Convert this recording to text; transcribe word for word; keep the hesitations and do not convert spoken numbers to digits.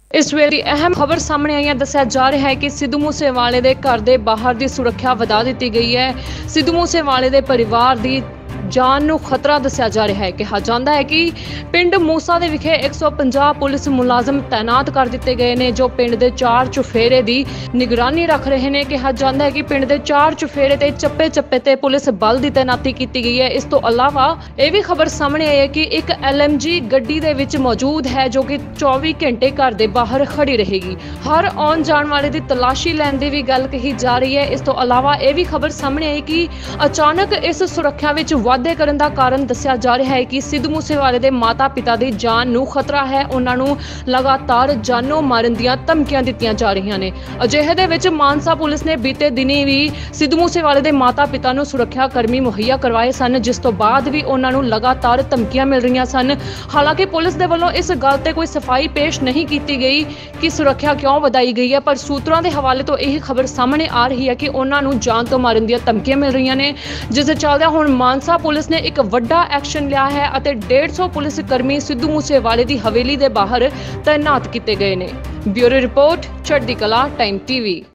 इस ਵੇਲੇ ਦੀ ਅਹਿਮ ਖਬਰ ਸਾਹਮਣੇ ਆਈ ਹੈ। ਦੱਸਿਆ ਜਾ ਰਿਹਾ ਹੈ ਕਿ ਸਿੱਧੂ ਮੂਸੇਵਾਲੇ ਦੇ ਘਰ ਦੇ ਬਾਹਰ ਦੀ ਸੁਰੱਖਿਆ ਵਧਾ ਦਿੱਤੀ ਗਈ ਹੈ। ਸਿੱਧੂ ਮੂਸੇਵਾਲੇ ਦੇ ਪਰਿਵਾਰ ਦੀ ਜਾਨ ਨੂੰ ਖਤਰਾ ਦੱਸਿਆ ਜਾ ਰਿਹਾ ਹੈ। ਕਿਹਾ ਜਾਂਦਾ ਹੈ ਕਿ ਪਿੰਡ ਮੂਸਾ ਦੇ ਵਿਖੇ ਇੱਕ ਸੌ ਪੰਜਾਹ ਪੁਲਿਸ ਮੁਲਾਜ਼ਮ ਤੈਨਾਤ ਕਰ ਦਿੱਤੇ ਗਏ ਨੇ, ਜੋ ਪਿੰਡ ਦੇ ਚਾਰ ਚੁਫੇਰੇ ਦੀ ਨਿਗਰਾਨੀ ਰੱਖ ਰਹੇ ਨੇ। ਕਿਹਾ ਜਾਂਦਾ ਹੈ ਕਿ ਪਿੰਡ ਦੇ ਚਾਰ ਚੁਫੇਰੇ ਤੇ ਚੱਪੇ ਚੱਪੇ ਤੇ ਪੁਲਿਸ ਬਲ ਦੀ ਤੈਨਾਤੀ ਕੀਤੀ ਗਈ ਹੈ। ਇਸ ਤੋਂ ਇਲਾਵਾ ਇਹ ਵੀ ਖਬਰ ਸਾਹਮਣੇ ਆਈ ਹੈ ਕਿ ਇੱਕ ਐਲ ਐਮ ਜੀ ਗੱਡੀ ਦੇ ਵਿੱਚ ਮੌਜੂਦ ਹੈ, ਜੋ ਕਿ ਚੌਵੀ ਘੰਟੇ ਘਰ ਦੇ ਬਾਹਰ ਖੜੀ ਰਹੇਗੀ। ਹਰ ਆਉਣ ਜਾਣ ਵਾਲੇ ਦੀ ਤਲਾਸ਼ੀ ਲੈਣ ਦੀ ਵੀ ਗੱਲ ਕਹੀ ਜਾ ਰਹੀ ਹੈ। ਇਸ ਤੋਂ ਇਲਾਵਾ ਇਹ ਵੀ ਖਬਰ ਸਾਹਮਣੇ ਆਈ ਕਿ ਅਚਾਨਕ ਇਸ ਸੁਰੱਖਿਆ ਵਿੱਚ ਵਾਧੇ ਕਰਨ ਦਾ ਕਾਰਨ ਦੱਸਿਆ ਜਾ ਰਿਹਾ ਹੈ ਕਿ ਸਿੱਧੂ ਮੂਸੇਵਾਲੇ ਦੇ ਮਾਤਾ ਪਿਤਾ ਦੀ ਜਾਨ ਨੂੰ ਖਤਰਾ ਹੈ। ਉਹਨਾਂ ਨੂੰ ਲਗਾਤਾਰ ਜਾਨੋਂ ਮਾਰਨ ਦੀਆਂ ਧਮਕੀਆਂ ਦਿੱਤੀਆਂ ਜਾ ਰਹੀਆਂ ਨੇ। ਅਜਿਹੇ ਦੇ ਵਿੱਚ ਮਾਨਸਾ ਪੁਲਿਸ ਨੇ ਬੀਤੇ ਦਿਨੀ ਵੀ ਸਿੱਧੂ ਮੂਸੇਵਾਲੇ ਦੇ ਮਾਤਾ ਪਿਤਾ ਨੂੰ ਸੁਰੱਖਿਆ ਕਰਮੀ ਮੁਹੱਈਆ ਕਰਵਾਏ ਸਨ, ਜਿਸ ਤੋਂ ਬਾਅਦ ਵੀ ਉਹਨਾਂ ਨੂੰ ਲਗਾਤਾਰ ਧਮਕੀਆਂ ਮਿਲ ਰਹੀਆਂ ਸਨ। ਹਾਲਾਂਕਿ ਪੁਲਿਸ ਦੇ ਵੱਲੋਂ ਇਸ ਗੱਲ ਤੇ ਕੋਈ ਸਫਾਈ ਪੇਸ਼ ਨਹੀਂ ਕੀਤੀ ਗਈ ਕਿ ਸੁਰੱਖਿਆ ਕਿਉਂ ਵਧਾਈ ਗਈ ਹੈ, ਪਰ ਸੂਤਰਾਂ ਦੇ ਹਵਾਲੇ ਤੋਂ ਇਹ ਖਬਰ ਸਾਹਮਣੇ ਆ ਰਹੀ ਹੈ ਕਿ ਉਹਨਾਂ ਨੂੰ ਜਾਨ ਤੋਂ ਮਾਰਨ ਦੀਆਂ ਧਮਕੀਆਂ ਮਿਲ ਰਹੀਆਂ ਨੇ, ਜਿਸ ਦੇ ਚੱਲਦਿਆਂ ਹੁਣ ਮਾਨਸਾ ਪੁਲਿਸ ਨੇ ਇੱਕ ਵੱਡਾ ਐਕਸ਼ਨ ਲਿਆ ਹੈ ਅਤੇ ਡੇਢ ਸੌ ਪੁਲਿਸ ਕਰਮੀ ਸਿੱਧੂ ਮੂਸੇਵਾਲੇ ਦੀ ਹਵੇਲੀ ਦੇ ਬਾਹਰ ਤੈਨਾਤ ਕੀਤੇ ਗਏ ਨੇ। ਬਿਊਰੋ ਰਿਪੋਰਟ, ਚੜ੍ਹਦੀ ਕਲਾ ਟਾਈਮ ਟੀਵੀ।